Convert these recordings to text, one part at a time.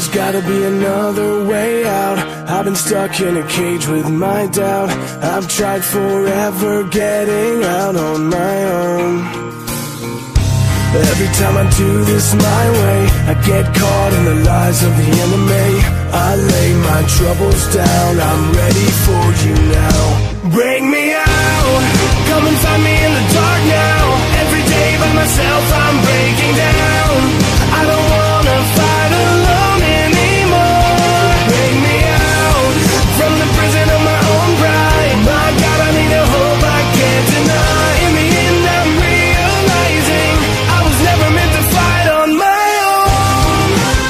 gotta be another way out. I've been stuck in a cage with my doubt. I've tried forever getting out on my own. Every time I do this my way, I get caught in the lies of the enemy. I lay my troubles down, I'm ready for you now. Bring me out, come and find me in the dark now. Every day by myself I'm breaking down. I don't wanna fight alone anymore. Bring me out, from the prison of my own pride. My God, I need a hope I can't deny. In the end I'm realizing I was never meant to fight on my own.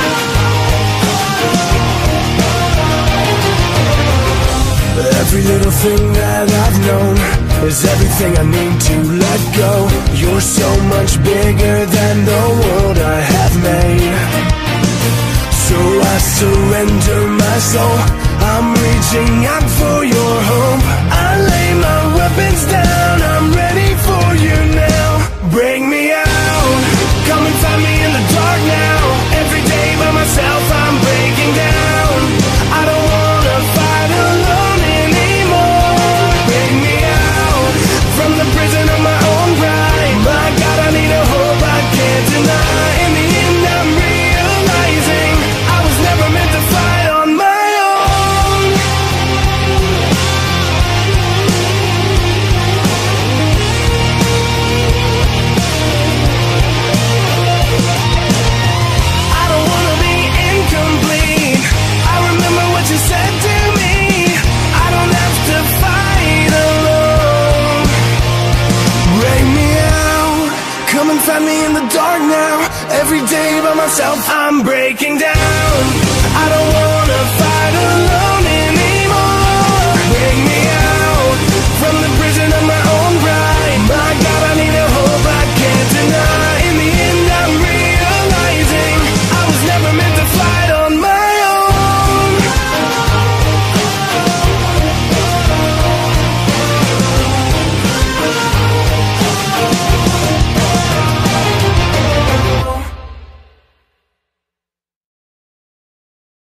Every little thing that I've known is everything I need to let go. You're so much bigger than the world I have made. So I surrender my soul, I'm reaching out for your hope. I lay my weapons down, I'm ready for you now. Bring me out, come and find me in the dark now. Every day by myself I'm breaking down. I don't wanna fight alone anymore. Bring me out, from the prison of my own pride. My God, I need a hope I can't deny. In the end I'm realizing I was never meant to fight on my own. I don't wanna be incomplete. I remember what you said to me. I don't have to fight alone. Bring me out, come and find me in the dark now. Every day by myself I'm breaking down. I don't wanna